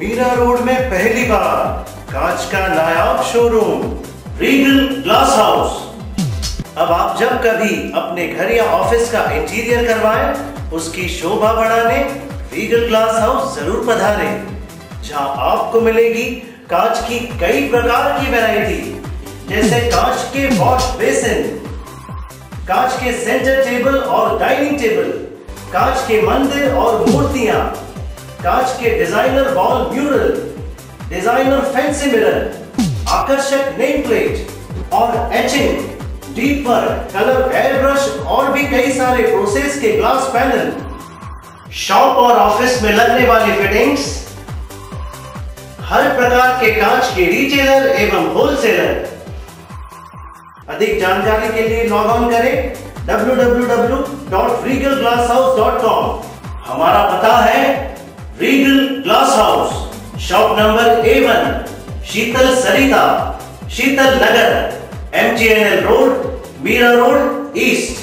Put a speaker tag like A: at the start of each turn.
A: Meera road में पहली बार कांच का नायाब शोरूम रीगल ग्लास हाउस। अब आप जब कभी अपने घर या ऑफिस का इंटीरियर करवाएं, उसकी शोभा बढ़ाने रीगल ग्लास हाउस जरूर पधारें, जहां आपको मिलेगी कांच की कई प्रकार की वैरायटी, जैसे कांच के वॉश बेसिन, कांच के सेंटर टेबल और डाइनिंग टेबल, कांच के मंदिर और मूर्तियां, कांच के designer wall mural, designer fancy mirror, आकर्षक नेम प्लेट और etching, deep work, colour air brush और भी कई सारे प्रोसेस के ग्लास पैनल, शॉप और ऑफिस में लगने वाली फिटिंग्स, हर प्रकार के कांच के रिटेलर एवं होलसेलर। अधिक जानकारी के लिए लॉग ऑन करें www.regalglasshouse.com। हमारा पता है Regal glass house, shop number A1, Sheetal Sarita, Sheetal Nagar, MGNL road, Mira road east.